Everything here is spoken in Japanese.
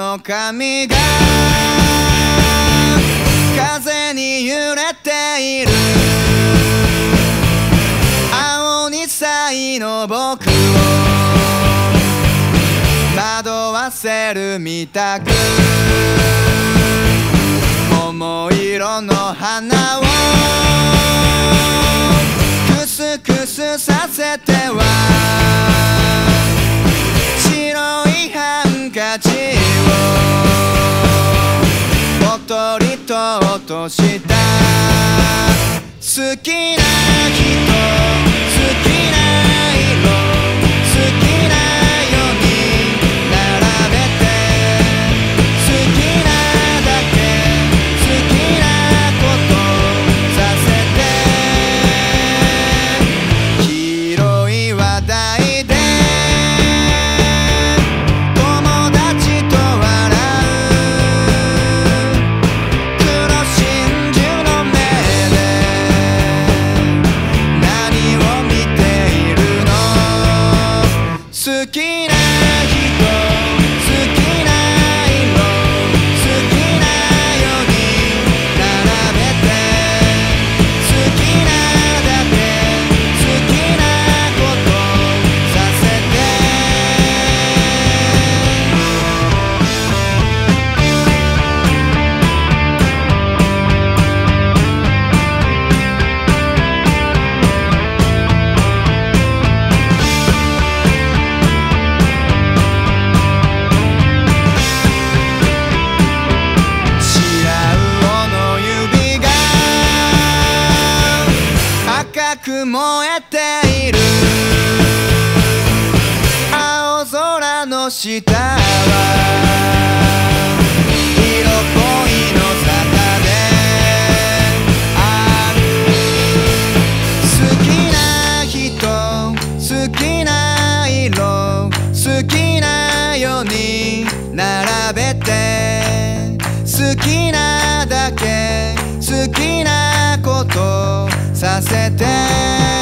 の髪が風に揺れている。青2歳の僕を惑わせるみたく、桃色の花をクスクスさせては白いハンカチをぽとりと落とした。好きな人、好きな色、好きなように並べて、好きなだけ好きなことさせて、広い話題で友達と笑う、黒真珠の目で何を見ているの。好きな人、好きな色、好きなように並べて、好きなだけ好きなことさせて。白魚の指が赤く燃えている。青空の下は色恋の坂である。好きな人、好きな色、好きなように並べて、好きなだけ好きなことさせて。